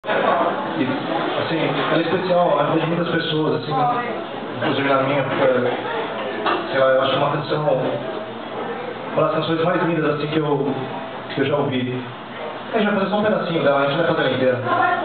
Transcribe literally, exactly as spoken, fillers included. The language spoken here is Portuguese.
E, assim, ela é especial, ela ajuda muitas pessoas, assim, inclusive na minha, porque, sei lá, eu acho uma canção, uma das canções mais lindas, assim, que eu, que eu já ouvi. A gente vai fazer só um pedacinho dela, a gente não vai fazer ela inteira.